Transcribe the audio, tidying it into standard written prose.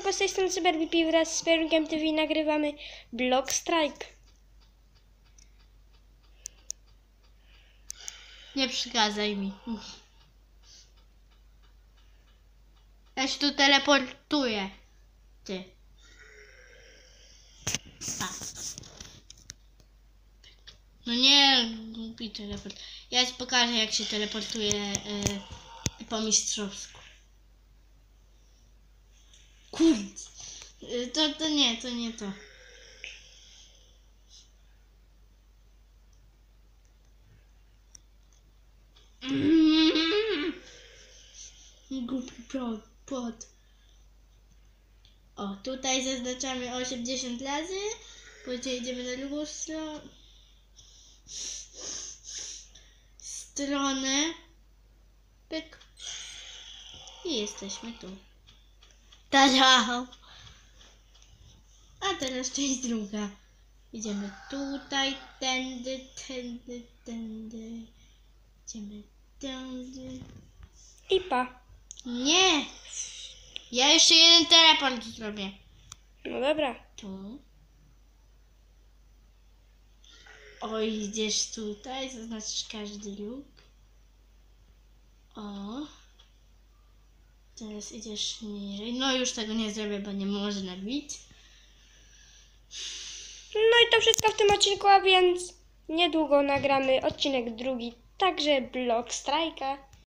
Siemanko, z tej strony CyberVP wraz z Perunkiem TV nagrywamy Block Strike. Nie przeszkadzaj mi. Ja się tu teleportuję. Ty. A. No nie, głupi teleport. Ja ci pokażę, jak się teleportuje po mistrzowsku. Kurde. To nie to. Głupi płot. O, tutaj zaznaczamy 80 razy. Później idziemy na drugą stronę. Pyk. I jesteśmy tu. Tada! A teraz część druga. Idziemy tutaj, tędy. Idziemy tędy. I pa. Nie! Ja jeszcze jeden teleport zrobię. No dobra. Tu. O, idziesz tutaj, zaznaczysz każdy róg. O. Teraz idziesz niżej. No już tego nie zrobię, bo nie można bić. No i to wszystko w tym odcinku, a więc niedługo nagramy odcinek drugi, także Block Strike'a.